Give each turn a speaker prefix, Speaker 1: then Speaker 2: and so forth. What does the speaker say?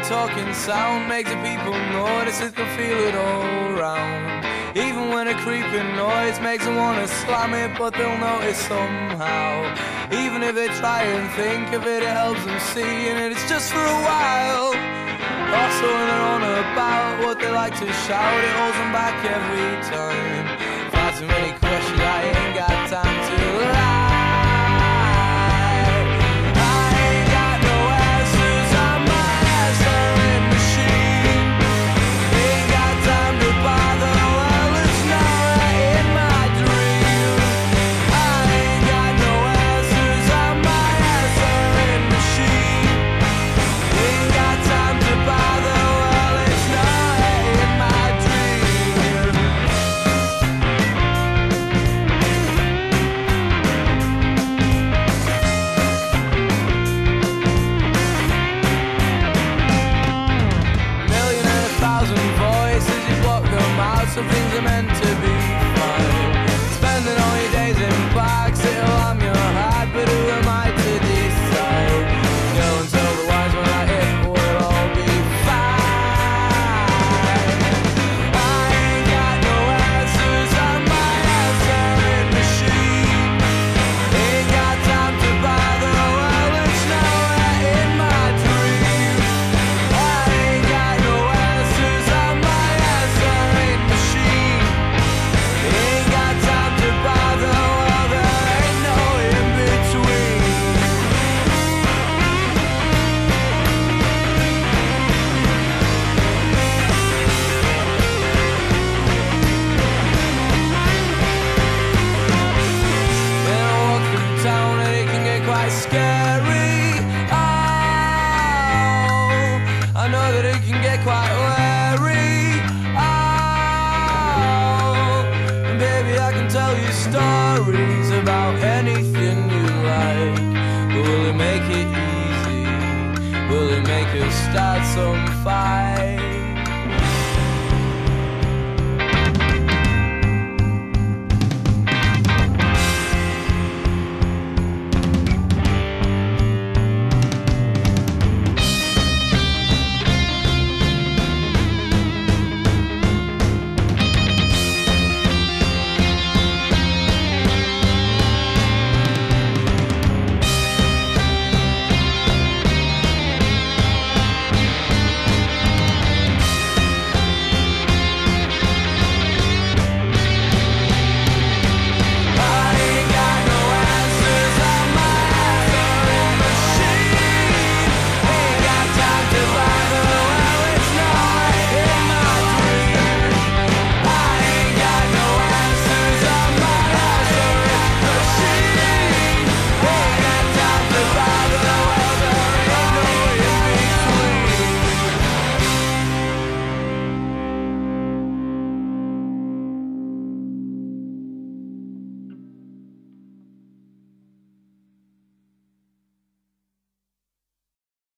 Speaker 1: talking sound makes the people notice it, can feel it all round. Even when a creeping noise makes them wanna slam it, but they'll notice somehow. Even if they try and think of it, it helps them see, and it's just for a while. Also when they're on about what they like to shout, it holds them back every time. Far too many questions, I ain't got time to lie. Some things are meant to be fun. Spending all your days in parks, it'll harm your heart, but who am I to decide? Go and tell the wise when I hit, we'll all be fine. I ain't got no answers, I'm my answering machine. Ain't got time to bother, well it's nowhere in my dreams. I ain't got no answers, I'm my answering machine. Ain't got time to bother, well there ain't no in between. Then I walk through town and it can get quite scary. Oh, I know that it can get quite wary. Oh, baby, I can tell you stories about anything you like. But will it make it easy? Will it make us start some fight?